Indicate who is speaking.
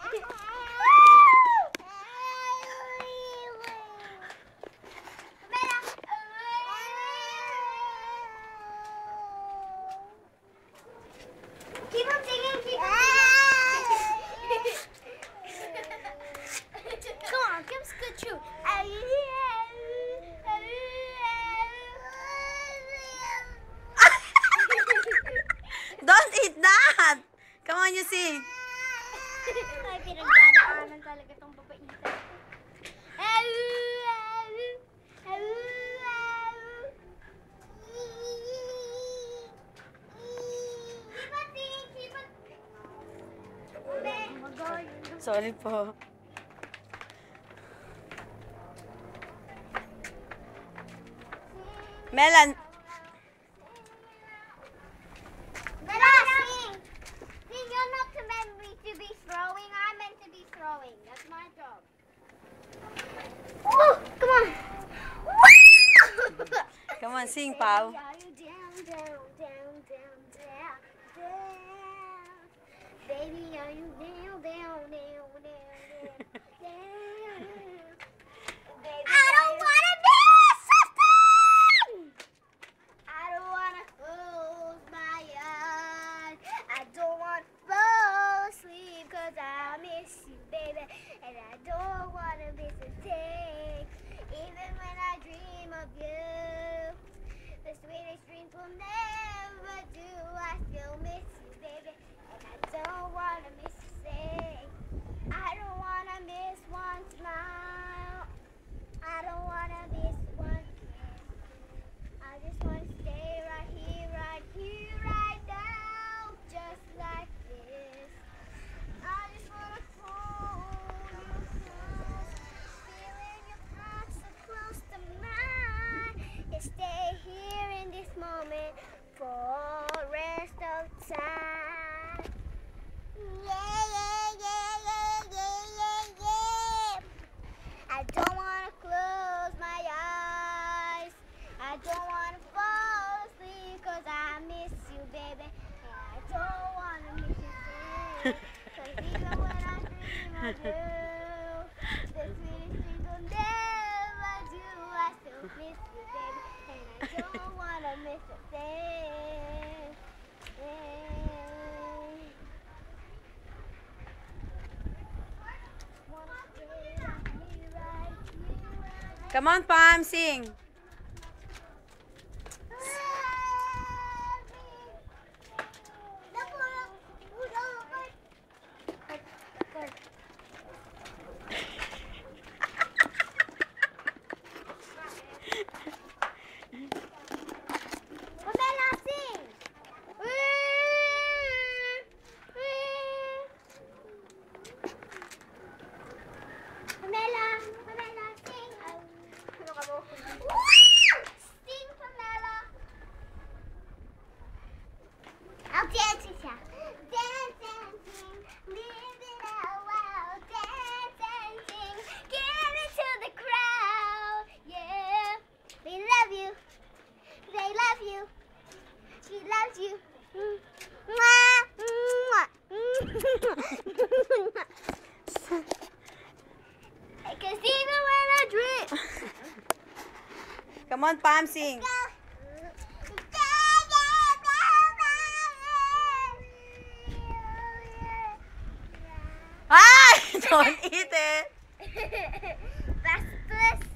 Speaker 1: Keep on singing, keep on singing. Come on, give us a good chew.
Speaker 2: Don't eat that! Come on, you sing.
Speaker 1: Ay, pinagdadaanan talaga itong babaitan.
Speaker 2: Sorry po. Melan.
Speaker 1: You're not meant to be throwing. I'm meant to be throwing. That's my job. Oh, come on.
Speaker 2: Come on, sing, Pao.
Speaker 1: Baby, are you down, down, down, down, down, down? Baby, are you down, down, down, down, down? Baby, I don't want to miss something. I don't want to close my eyes. I don't want to fall asleep 'cause I miss you, baby. And I don't want to miss a thing. Even when I dream of you, the sweetest dreams will never do. I still miss you, baby. And I don't want to miss a thing. I don't want to miss one smile. I don't want to miss one kiss. I just want to stay right here, right now, just like this. I just want to hold you close, feeling your touch so close to mine, and stay here in this moment for the rest of time. Yeah, yeah, yeah, yeah, yeah, yeah, yeah. I don't want to close my eyes. I don't want to fall asleep 'cause I miss you, baby. And I don't want to miss you, too. 'Cause even when I dream of you, the sweetest things will never do. I still miss you, baby. And I don't want to miss a thing. Wanna stay right here, right here.
Speaker 2: Come on, Pam, sing.
Speaker 1: I'll dance with ya. Dance, dancing, living out loud. Dance, dancing, give it to the crowd. Yeah, they love you. They love you. She loves you. Mwah, mwah. 'Cause even when I dream.
Speaker 2: Come on, Pam, sing. Ay! Don't eat it.
Speaker 1: Bastos.